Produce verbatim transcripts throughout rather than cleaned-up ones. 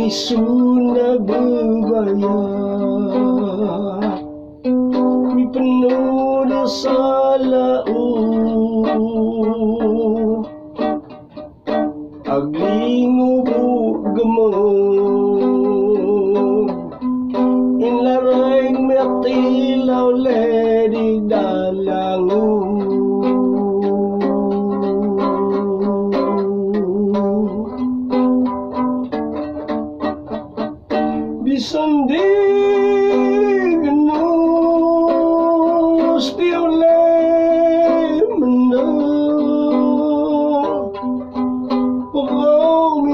isuna bebaya mi penuh dosa lau aglingo gemuk inlaray metilaw ledi dalangu bisan di genus dioleh menang pokok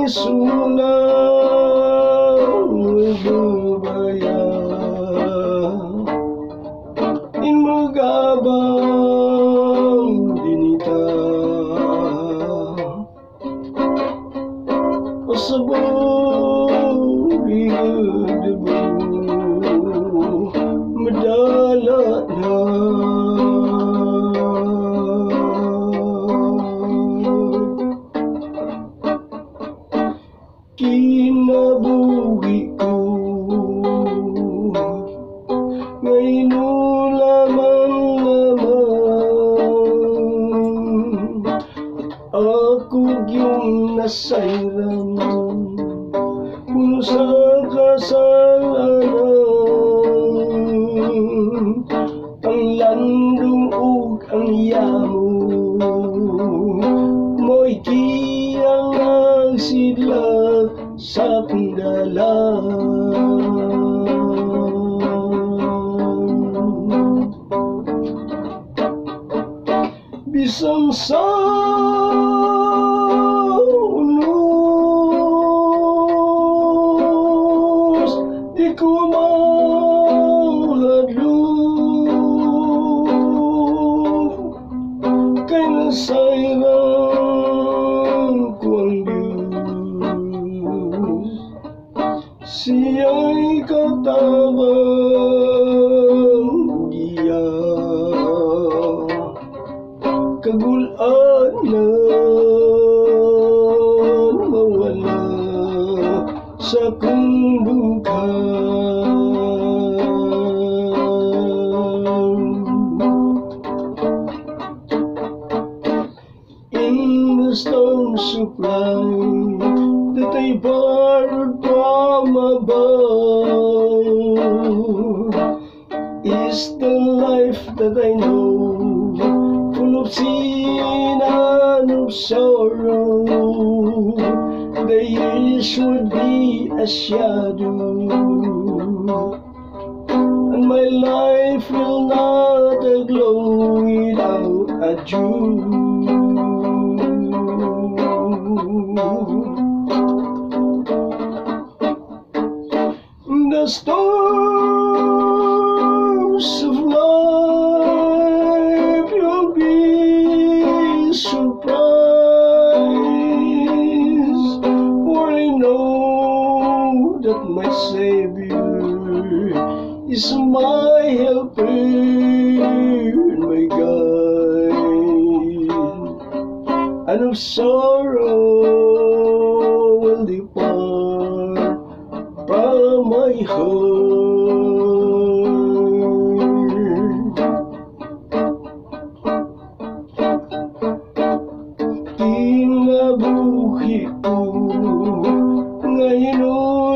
misulang berbaya in magabang dinita pasabog debu medala na kinabuhi ko ngayon lamang-lamang ako yung nasayran kung sa kasalanan ang landong ug ang yamo mo'y kiyang ang sidlak sa kundalan bisang sa di ko mahadlong kay nasayran ko ang Diyos siya'y katabang diya kagulanan mawala sa kumbukan in the stone supply that they borrowed from above is the life that I know full of sin and of sorrow the years would be a shadow and my life will not aglow without a Jew. The storms of life you'll be surprised for I know that my Savior is my helper and my guide, and of sorrow will depart from my heart. Kinabuhi ko ngayon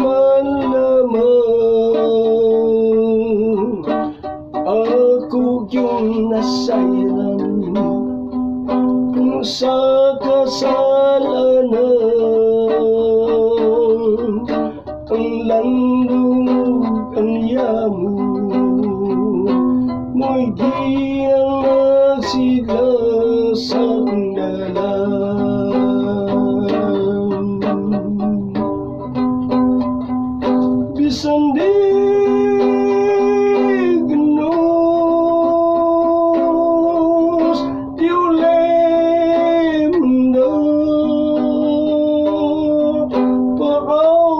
laman-lamang ako yung nasayran kung sa kasalanan ang landong ang yamo mo'y di ang nagsigla sa kundalan bisan di genus dioleh menang pakaw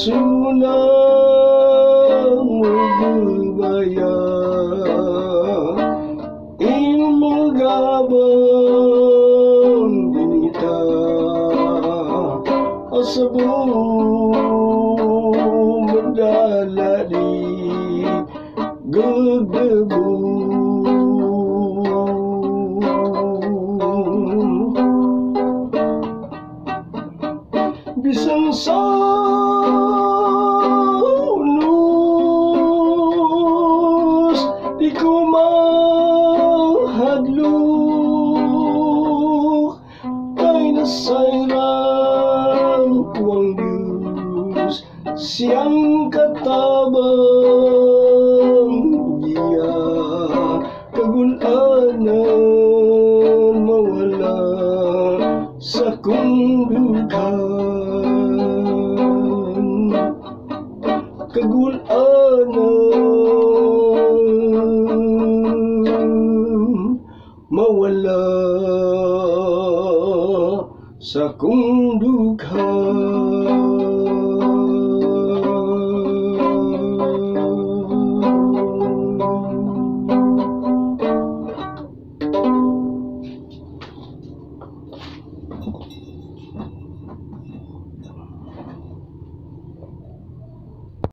misunang berbaya in magabang dinita asabong siyang katabang iya kagulanan mawala sa kong dughan kagulanan mawala sa kong dughan.